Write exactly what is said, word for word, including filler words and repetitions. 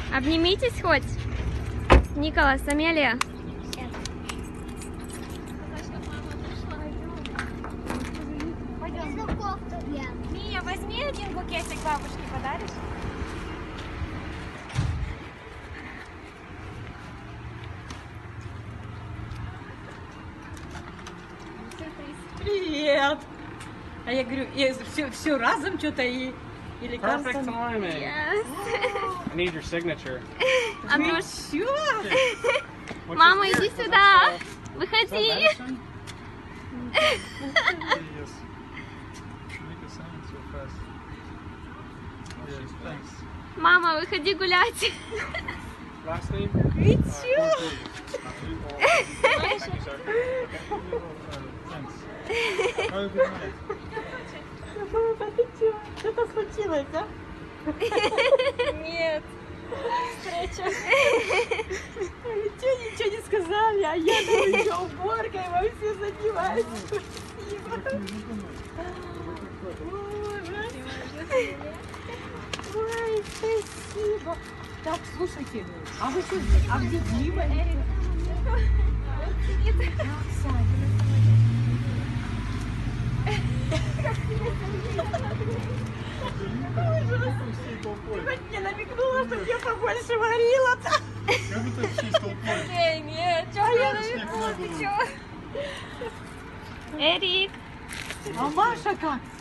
Обнимитесь хоть. Николас, Амелия. Мия, возьми один букетик бабушке, подаришь? Привет! А я говорю, я все, все разом что-то и... Или Perfect timing. Yes. I need your signature. А ну, Все! Which мама, is weird, иди 'cause сюда. it's so- Выходи. is that medicine? Yes. Make a sign so fast. Yes, thanks. Мама, выходи гулять. Last name? Ты Uh, чё? Thank you, sir. Thanks. Have a good night. Папа, ты чё? Что-то случилось, а? Нет. Встреча. Ничего, ничего не сказали, а я там еще уборкой во все занимаюсь. Спасибо. Боже. Ой, спасибо. Так, слушайте, а вы что, а где Дима? Эрик? Хоть мне намекнула, что я побольше варила-то. Как будто всей толпой. Эй, нет, чё я намекнула, ты чё? Эрик. А Маша как?